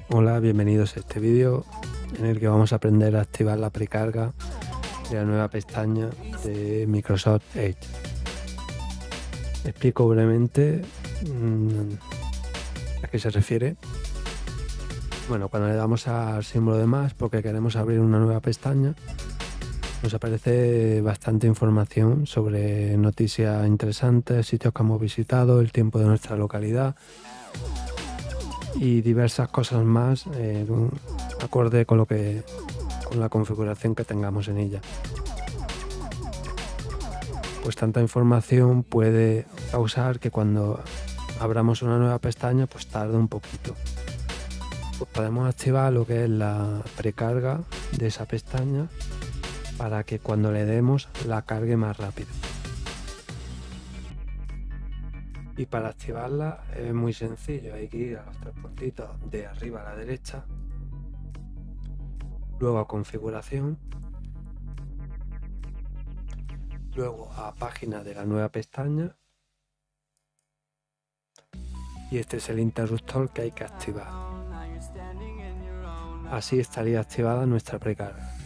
Hola, bienvenidos a este vídeo en el que vamos a aprender a activar la precarga de la nueva pestaña de Microsoft Edge. Explico brevemente a qué se refiere. Bueno, cuando le damos al símbolo de más porque queremos abrir una nueva pestaña, nos aparece bastante información sobre noticias interesantes, sitios que hemos visitado, el tiempo de nuestra localidad y diversas cosas más acorde con la configuración que tengamos en ella. Pues tanta información puede causar que cuando abramos una nueva pestaña pues tarde un poquito. Pues podemos activar lo que es la precarga de esa pestaña para que cuando le demos la cargue más rápido. Y para activarla es muy sencillo, hay que ir a los tres puntitos de arriba a la derecha, luego a configuración, luego a página de la nueva pestaña y este es el interruptor que hay que activar. Así estaría activada nuestra precarga.